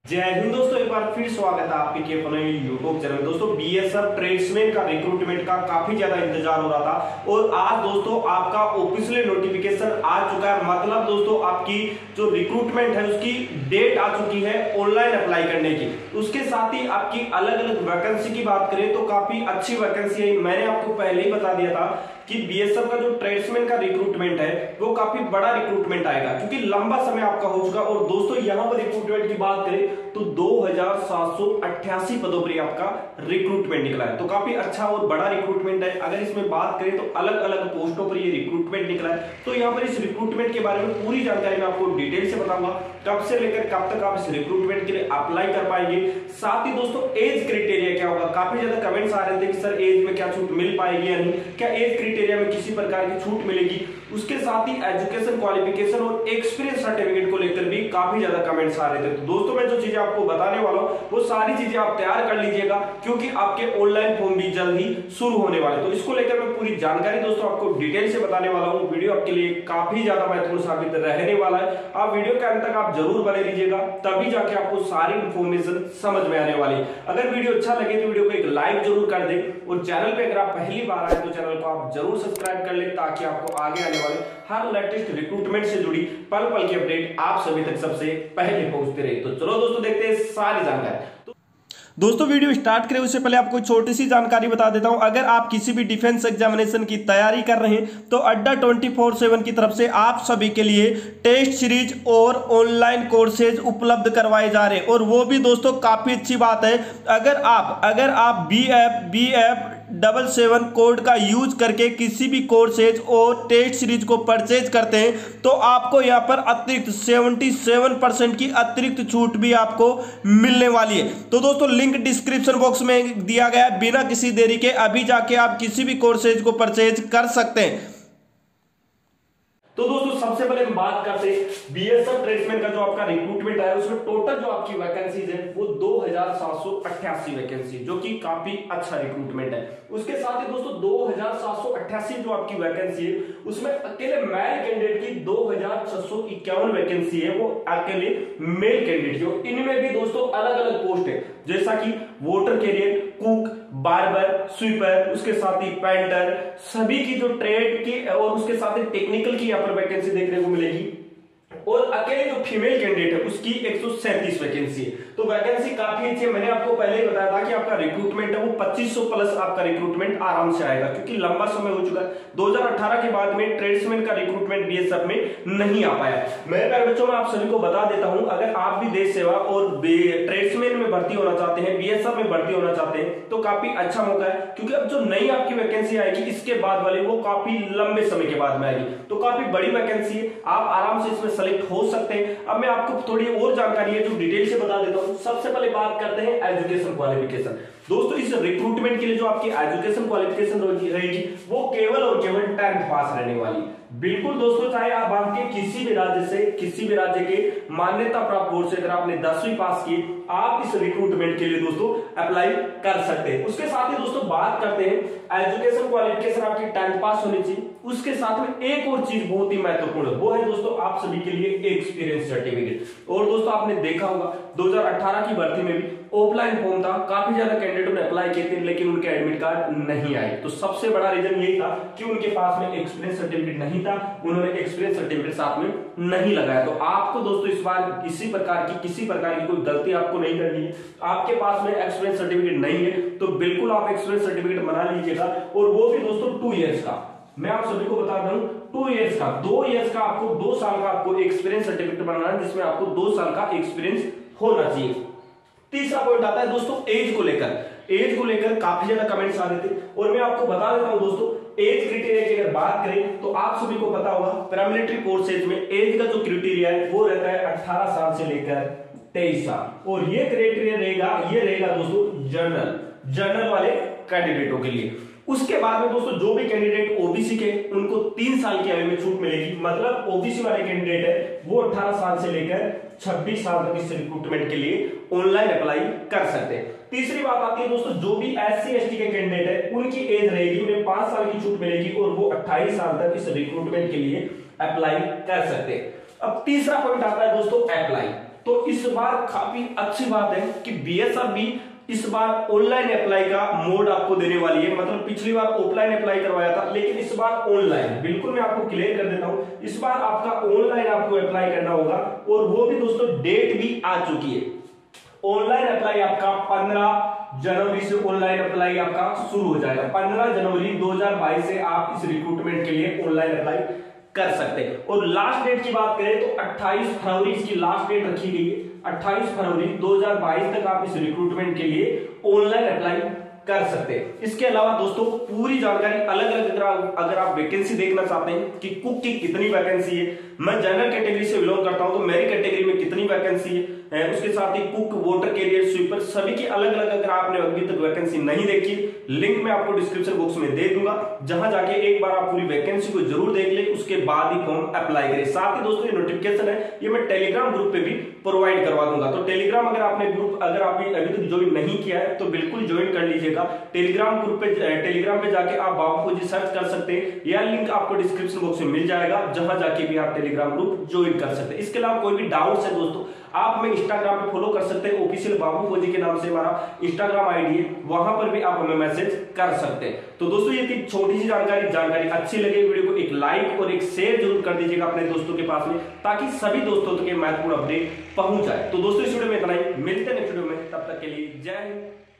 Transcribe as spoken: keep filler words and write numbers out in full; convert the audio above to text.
जय हिंद दोस्तों, एक बार फिर स्वागत है आपके के अपने यूट्यूब चैनल। दोस्तों बीएसएफ ट्रेड्समैन का रिक्रूटमेंट का काफी ज्यादा इंतजार हो रहा था और आज दोस्तों आपका ऑफिशियल नोटिफिकेशन आ चुका है। मतलब दोस्तों आपकी जो रिक्रूटमेंट है उसकी डेट आ चुकी है ऑनलाइन अप्लाई करने की। उसके साथ ही आपकी अलग अलग वैकेंसी की बात करें तो काफी अच्छी वैकेंसी है। मैंने आपको पहले ही बता दिया था कि बीएसएफ का जो ट्रेड्समैन का रिक्रूटमेंट है वो काफी बड़ा रिक्रूटमेंट आएगा क्योंकि लंबा समय आपका हो चुका। और दोस्तों यहां पर रिक्रूटमेंट की बात करें तो दो हजार सात सौ अट्ठासी पदों पर आपका रिक्रूटमेंट निकला है, तो काफी अच्छा और बड़ा रिक्रूटमेंट है। अगर इसमें बात करें तो अलग अलग पोस्टों पर ये रिक्रूटमेंट निकला है, तो यहाँ पर इस रिक्रूटमेंट के बारे में पूरी जानकारी मैं आपको डिटेल से बताऊंगा, कब से लेकर कब तक आप इस रिक्रूटमेंट के लिए अप्लाई कर पाएंगे। साथ ही दोस्तों एज क्राइटेरिया क्या होगा, काफी ज्यादा कमेंट्स आ रहे थे कि सर एज में क्या छूट मिल पाएगी या नहीं, क्या एज क्राइटेरिया में किसी प्रकार की छूट मिलेगी। उसके साथ ही एजुकेशन क्वालिफिकेशन और एक्सपीरियंस सर्टिफिकेट को लेकर भी काफी ज्यादा कमेंट्स आ रहे थे। तो दोस्तों मैं जो चीजें आपको बताने वाला हूं वो सारी चीजें आप तैयार कर लीजिएगा क्योंकि आपके ऑनलाइन फॉर्म भी जल्द ही शुरू होने वाले। तो इसको लेकर मैं पूरी जानकारी दोस्तों आपको डिटेल से बताने वाला हूं। वीडियो आपके लिए काफी ज्यादा महत्वपूर्ण साबित रहने वाला है। आप वीडियो के अंत तक आप जरूर बने रहिएगा, तभी जाके आपको सारी इंफॉर्मेशन समझ में आने वाली। अगर वीडियो अच्छा लगे तो वीडियो को एक लाइक जरूर कर दें और चैनल पे अगर आप पहली बार आए तो चैनल को आप जरूर सब्सक्राइब कर लें ताकि आपको आगे आने वाले हर लेटेस्ट रिक्रूटमेंट से जुड़ी पल पल की अपडेट आप सभी तक सबसे पहले पहुंचते रहे। तो चलो दोस्तों देखते हैं सारी जानकारी। दोस्तों वीडियो स्टार्ट करें उससे पहले आपको छोटी सी जानकारी बता देता हूं। अगर आप किसी भी डिफेंस एग्जामिनेशन की तैयारी कर रहे हैं तो अड्डा ट्वेंटी फोर सेवन की तरफ से आप सभी के लिए टेस्ट सीरीज और ऑनलाइन कोर्सेज उपलब्ध करवाए जा रहे हैं और वो भी दोस्तों काफी अच्छी बात है। अगर आप अगर आप B F B F double seven code का यूज करके किसी भी कोर्सेज और टेस्ट सीरीज को परचेज करते हैं तो आपको यहां पर अतिरिक्त सतहत्तर परसेंट की अतिरिक्त छूट भी आपको मिलने वाली है। तो दोस्तों लिंक डिस्क्रिप्शन बॉक्स में दिया गया है, बिना किसी देरी के अभी जाके आप किसी भी कोर्सेज को परचेज कर सकते हैं। तो दोस्तों सबसे पहले हम बात करते हैं बीएसएफ ट्रेड्समैन का जो आपका रिक्रूटमेंट है उसमें टोटल जो आपकी वैकेंसीज है वो दो हजार सात सौ अट्ठासी वैकेंसी, जो कि काफी अच्छा रिक्रूटमेंट है। उसके साथ ही दोस्तों दो हजार सात सौ अट्ठासी जो आपकी वैकेंसी है उसमें अकेले मेल कैंडिडेट की दो हजार छह सौ इक्यावन वैकेंसी है, वो अकेले मेल कैंडिडेट की। इनमें भी दोस्तों अलग अलग पोस्ट है जैसा कि water carrier, cook, barber, sweeper, उसके साथ ही पेंटर, सभी की जो ट्रेड की और उसके साथ ही टेक्निकल की यहाँ पर वैकेंसी देखने को मिलेगी। और अकेले जो फीमेल कैंडिडेट है उसकी एक सौ सैंतीस वैकेंसी है। तो वैकेंसी काफी अच्छी है। मैंने आपको पहले ही बताया था कि आपका रिक्रूटमेंट है वो पच्चीस सौ प्लस आपका रिक्रूटमेंट आराम से आएगा क्योंकि लंबा समय हो चुका है। दो हजार अठारह के बाद में ट्रेड्समैन का रिक्रूटमेंट बीएसएफ में नहीं आ पाया। मेरे प्यारे बच्चों, मैं आप सभी को बता देता हूं, अगर आप भी देश सेवा और ट्रेड्समैन में भर्ती होना चाहते हैं, बीएसएफ में भर्ती होना चाहते हैं तो काफी अच्छा मौका है क्योंकि अब जो नई आपकी वैकेंसी आएगी इसके बाद वाली वो काफी लंबे समय के बाद में आएगी। तो काफी बड़ी वैकेंसी है, आप आराम से इसमें सेलेक्ट हो सकते हैं। अब मैं आपको थोड़ी और जानकारी है जो डिटेल से बता देता हूं। सबसे पहले बात करते हैं एजुकेशन क्वालिफिकेशन। दोस्तों इस रिक्रूटमेंट के लिए जो आपकी एजुकेशन क्वालिफिकेशन रहेगी वो केवल और केवल टेंथ पास रहने वाली है। बिल्कुल दोस्तों, चाहे आप आपके किसी भी राज्य से किसी भी राज्य के मान्यता प्राप्त बोर्ड से अगर आपने दसवीं पास की, आप इस रिक्रूटमेंट के लिए दोस्तों अप्लाई कर सकते हैं। उसके साथ ही दोस्तों बात करते हैं एजुकेशन क्वालिफिकेशन आपकी टेंथ पास होनी चाहिए। उसके साथ में एक और चीज बहुत ही महत्वपूर्ण है, वो है दोस्तों आप सभी के लिए एक्सपीरियंस सर्टिफिकेट। और दोस्तों आपने देखा होगा दो हजार अठारह की भर्ती में भी ऑफलाइन फॉर्म था, काफी ज्यादा कैंडिडेटों ने अप्लाई किए थे लेकिन उनके एडमिट कार्ड नहीं आए। तो सबसे बड़ा रीजन यही था कि उनके पास में एक्सपीरियंस सर्टिफिकेट नहीं था, उन्होंने एक्सपीरियंस सर्टिफिकेट साथ में नहीं लगाया। तो आपको दोस्तों इस बार इसी प्रकार की किसी प्रकार की कोई गलती आपको नहीं करनी है। आपके पास में एक्सपीरियंस सर्टिफिकेट नहीं है तो बिल्कुल आप एक्सपीरियंस सर्टिफिकेट बना लीजिएगा, और वो भी दोस्तों टू ईयर्स का। मैं आप सभी को बता दूं टू इयर्स का, दो इयर्स का आपको दो साल का आपको एक्सपीरियंस सर्टिफिकेट बनाना है जिसमें आपको दो साल का एक्सपीरियंस होना चाहिए। तीसरा पॉइंट आता है दोस्तों एज को लेकर। एज को लेकर काफी ज्यादा कमेंट्स आ रहे थे और मैं आपको बता देता हूं दोस्तों एज क्राइटेरिया की अगर बात करें तो आप सभी को पता होगा पैरामिलिट्री कोर्सेज में एज का जो क्राइटेरिया है वो रहता है अठारह साल से लेकर तेईस साल, और ये क्राइटेरिया रहेगा ये रहेगा दोस्तों जर्नल जर्नल वाले कैंडिडेटों के लिए। उसके बाद में दोस्तों जो भी कैंडिडेट ओबीसी के उनको तीन साल की आयु में छूट मिलेगी। मतलब ओबीसी वाले कैंडिडेट है वो अठारह साल से लेकर छब्बीस साल तक इस रिक्रूटमेंट के लिए ऑनलाइन अप्लाई कर सकते हैं। तीसरी बात आती है दोस्तों जो भी एससी एसटी के कैंडिडेट है उनकी एज रहेगी, उन्हें पांच साल की छूट मिलेगी और वो अट्ठाईस साल तक इस रिक्रूटमेंट के लिए अप्लाई कर सकते हैं। अब तीसरा पॉइंट आता है दोस्तों अप्लाई। तो इस बार काफी अच्छी बात है कि बीएसएफ भी इस बार ऑनलाइन अप्लाई का मोड आपको देने वाली है। मतलब पिछली बार ऑफलाइन अप्लाई करवाया था, लेकिन इस बार ऑनलाइन। बिल्कुल मैं आपको क्लियर कर देता हूं, इस बार आपका ऑनलाइन आपको अप्लाई करना होगा और वो भी दोस्तों डेट भी आ चुकी है। ऑनलाइन अप्लाई आपका पंद्रह जनवरी से ऑनलाइन अप्लाई आपका शुरू हो जाएगा। पंद्रह जनवरी दो हज़ार बाईस से आप इस रिक्रूटमेंट के लिए ऑनलाइन अप्लाई कर सकते हैं। और लास्ट डेट की बात करें तो अट्ठाईस फरवरी इसकी लास्ट डेट रखी गई है। अट्ठाईस फरवरी दो हज़ार बाईस तक आप इस रिक्रूटमेंट के लिए ऑनलाइन अप्लाई कर सकते हैं। इसके अलावा दोस्तों पूरी जानकारी अलग अलग अगर आप अगर आप वैकेंसी देखना चाहते हैं कि कुक की कितनी वैकेंसी है, मैं जनरल कैटेगरी से बिलोंग करता हूं तो मेरी कैटेगरी में कितनी वैकेंसी है, उसके साथ ही कुक, वाटर कैरियर, स्वीपर सभी की अलग अलग अगर आपने अभी तक वैकेंसी नहीं देखी, लिंक मैं आपको डिस्क्रिप्शन बॉक्स में दे दूंगा, जहां जाके एक बार आप पूरी वैकेंसी को जरूर देख ले, उसके बाद ही फॉर्म अप्लाई करें। साथ ही दोस्तों ये नोटिफिकेशन है ये मैं टेलीग्राम ग्रुप पे भी प्रोवाइड करवा दूंगा। तो टेलीग्राम अगर आपने ग्रुप अगर आपने अभी तक ज्वाइन नहीं किया है तो बिल्कुल ज्वाइन कर लीजिएगा। टेलीग्राम ग्रुप पे टेलीग्राम पे जाके आप बाबू फौजी सर्च कर सकते हैं, यह लिंक आपको डिस्क्रिप्शन बॉक्स में मिल जाएगा, जहां जाके भी आप टेलीग्राम ग्रुप ज्वाइन कर सकते हैं। इसके अलावा कोई भी डाउट्स है दोस्तों आप हमें इंस्टाग्राम पे फॉलो कर सकते हैं, ऑफिशियल बाबू फौजी के नाम से हमारा इंस्टाग्राम आईडी है, वहां पर भी आप हमें मैसेज कर सकते हैं। तो दोस्तों ये थी छोटी सी जानकारी जानकारी अच्छी लगे वीडियो को एक लाइक और एक शेयर जरूर कर दीजिएगा अपने दोस्तों के पास में, ताकि सभी दोस्तों तक ये महत्वपूर्ण अपडेट पहुंच जाए। तो दोस्तों इस वीडियो में इतना ही, मिलते हैं नेक्स्ट वीडियो में, तब तक के लिए जय हिंद।